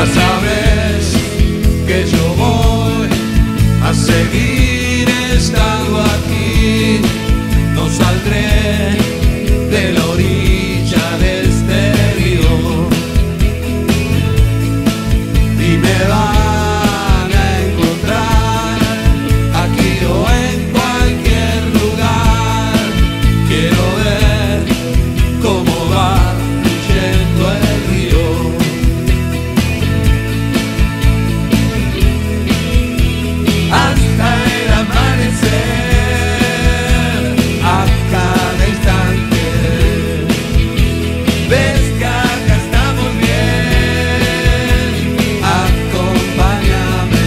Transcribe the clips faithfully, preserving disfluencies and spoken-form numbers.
Ya sabes que yo voy a seguir estando aquí, no saldré de la orilla de este río y me van a encontrar aquí o en cualquier lugar. Quiero ver cómo va yendo el río. Hasta el amanecer, a cada instante, ves que acá estamos bien, acompáñame.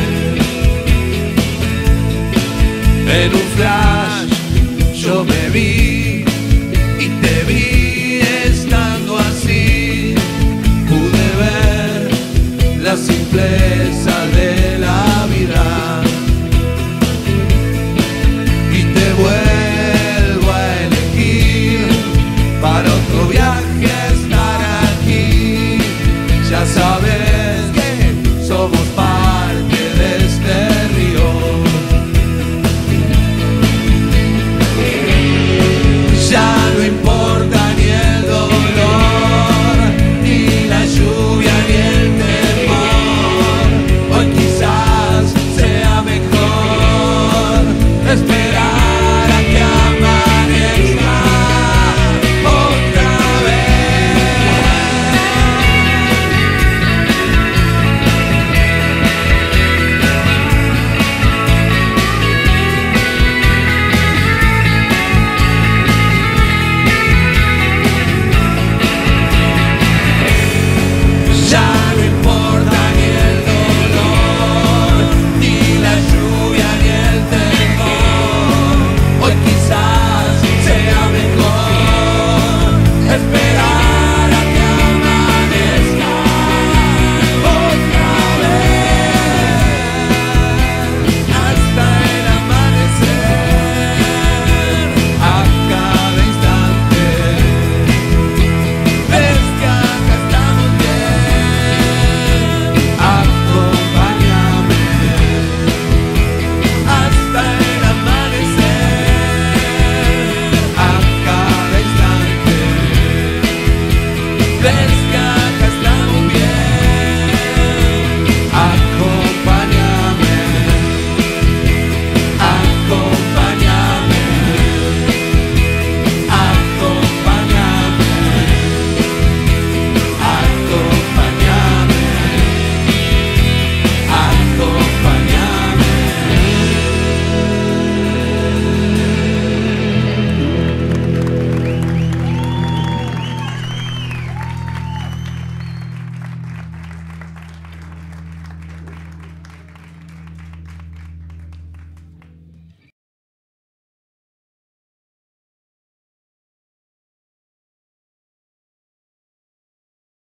En un flash yo me vi y te vi estando así, pude ver la simpleza de la vida. Vuelvo a elegir para otro viaje estar aquí. Ya sabes